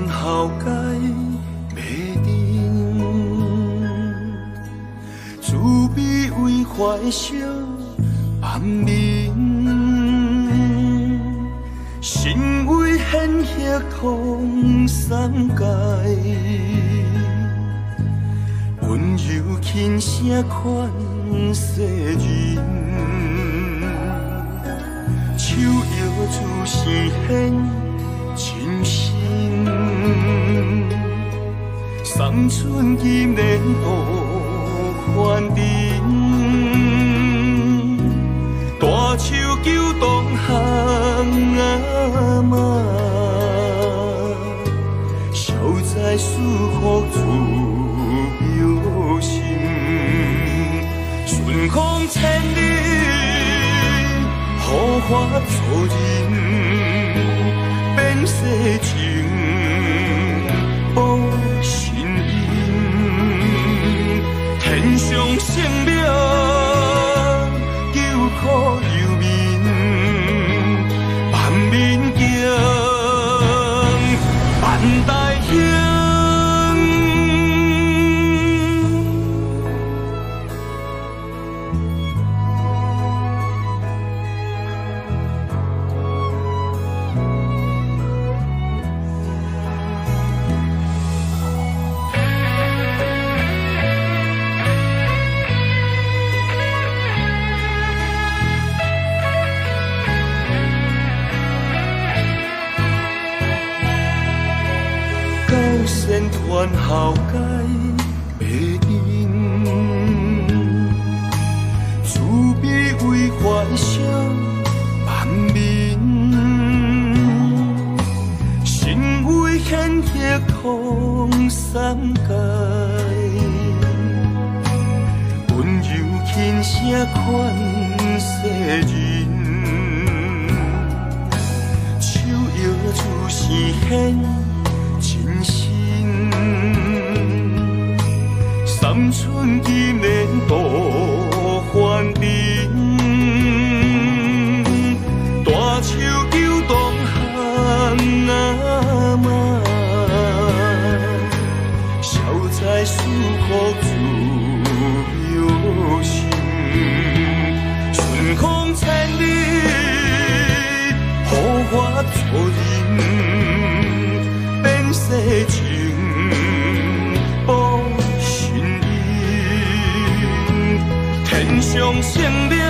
团后界迷人，慈悲为怀惜万民，心为显赫通三界，温柔轻声款世人，手摇出生显真心，送春金莲度凡尘，大手救东行阿妈，消灾赐福自由心，顺风千里，护法助人，变世情，保心因，天上圣命，救苦救民，万民敬，万代兴。仙团后界迷人，慈悲为怀惜万民，心为显赫通三界，温柔轻声款世人，手摇出生显真心。三春金莲度凡尘，大手救东行阿妈，消灾赐福自由心，顺风千里，护法助人，变世情。天上圣灵，